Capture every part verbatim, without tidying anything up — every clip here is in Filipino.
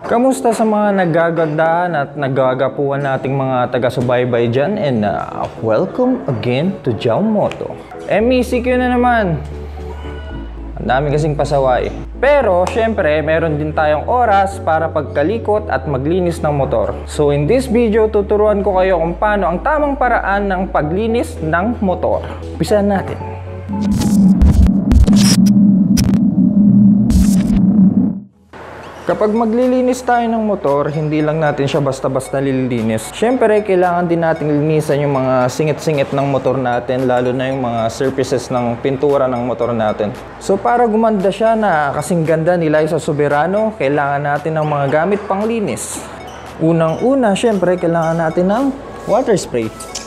Kamusta sa mga nagagandahan at nagagapuan nating mga taga-subaybay dyan? And uh, welcome again to Jaumoto. M E C Q na naman. Ang dami kasing pasaway. Pero syempre, meron din tayong oras para pagkalikot at maglinis ng motor. So in this video, tuturuan ko kayo kung paano ang tamang paraan ng paglinis ng motor. Umpisahan natin. Kapag maglilinis tayo ng motor, hindi lang natin siya basta-basta lilinis. Siyempre, kailangan din natin linisan yung mga singit-singit ng motor natin, lalo na yung mga surfaces ng pintura ng motor natin. So para gumanda siya na kasing ganda ni Liza Soberano, kailangan natin ng mga gamit panglinis. Unang-una, siyempre, kailangan natin ng water spray.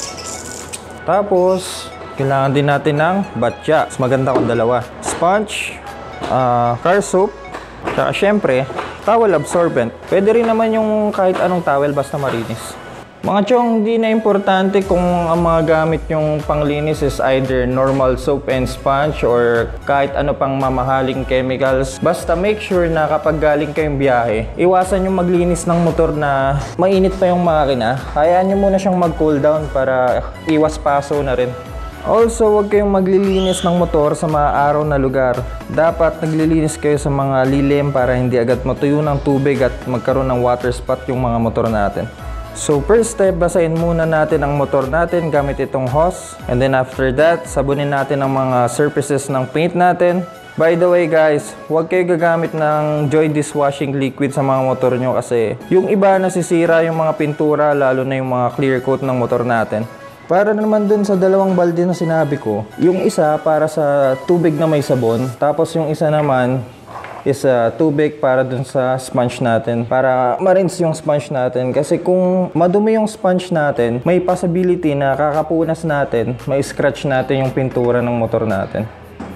Tapos, kailangan din natin ng batya. Mas maganda kung dalawa. Sponge, uh, car soap, tsaka siyempre, towel absorbent. Pwede rin naman yung kahit anong towel basta marinis. Mga chong, hindi na importante kung ang mga gamit yung panglinis is either normal soap and sponge or kahit ano pang mamahaling chemicals. Basta make sure na kapag galing kayong biyahe, iwasan yung maglinis ng motor na mainit pa yung makina. Hayaan nyo muna siyang mag-cool down para iwas paso na rin. Also, huwag kayong maglilinis ng motor sa mga araw na lugar. Dapat naglilinis kayo sa mga lilim para hindi agad matuyo ng tubig at magkaroon ng water spot yung mga motor natin. So first step, basahin muna natin ang motor natin gamit itong hose. And then after that, sabunin natin ang mga surfaces ng paint natin. By the way guys, huwag kayo gagamit ng Joy dishwashing liquid sa mga motor nyo kasi yung iba nasisira yung mga pintura, lalo na yung mga clear coat ng motor natin. Para naman dun sa dalawang balde na sinabi ko, yung isa para sa tubig na may sabon, tapos yung isa naman is uh, tubig para dun sa sponge natin, para ma-rinse yung sponge natin. Kasi kung madumi yung sponge natin, may possibility na kakapunas natin, may scratch natin yung pintura ng motor natin.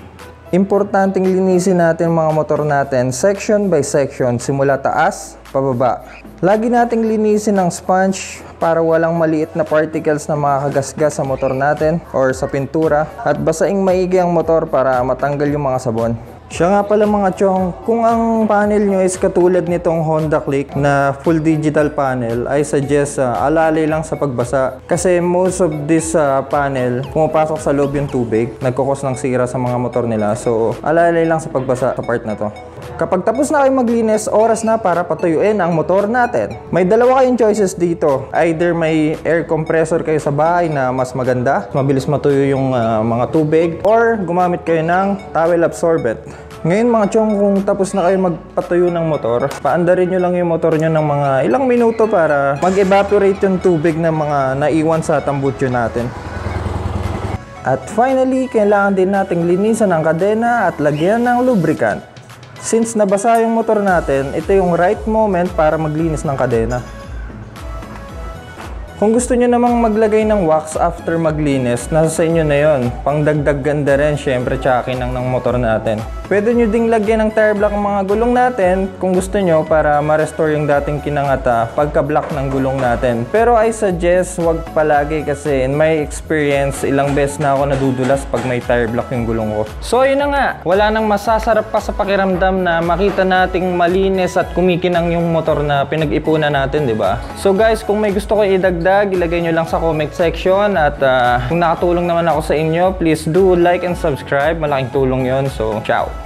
Importanteng linisin natin mga motor natin section by section, simula taas, pababa. Lagi nating linisin ng sponge para walang maliit na particles na makakagasgas sa motor natin or sa pintura, at basaing maigi ang motor para matanggal yung mga sabon. Siya nga pala mga chong, kung ang panel nyo is katulad nitong Honda Click na full digital panel, I suggest uh, alalay lang sa pagbasa. Kasi most of this uh, panel, pumapasok sa loob yung tubig, nagkukos ng sira sa mga motor nila. So, alalay lang sa pagbasa sa part na to. Kapag tapos na kayo maglinis, oras na para patuyuin ang motor natin. May dalawa kayong choices dito. Either may air compressor kayo sa bahay na mas maganda, mabilis matuyo yung uh, mga tubig, or gumamit kayo ng towel absorbent. Ngayon mga chong, kung tapos na kayo magpatuyo ng motor, paandarin nyo lang yung motor nyo ng mga ilang minuto para mag-evaporate yung tubig ng mga naiwan sa tambutso natin. At finally, kailangan din nating linisan ang kadena at lagyan ng lubricant. Since nabasa yung motor natin, ito yung right moment para maglinis ng kadena. Kung gusto nyo namang maglagay ng wax after maglinis, nasa sa inyo na yun. Pangdagdag ganda rin, syempre tsakin ng, ng motor natin. Pwede nyo ding lagyan ng tire block ang mga gulong natin kung gusto nyo para ma-restore yung dating kinangata pagka-block ng gulong natin. Pero I suggest wag palagi kasi in my experience, ilang beses na ako nadudulas pag may tire block yung gulong ko. So yun na nga, wala nang masasarap pa sa pakiramdam na makita nating malinis at kumikinang yung motor na pinag-ipunan natin, di ba? So guys, kung may gusto ko idagdag, ilagay nyo lang sa comment section, at uh, kung nakatulong naman ako sa inyo, please do like and subscribe. Malaking tulong yon. So, ciao!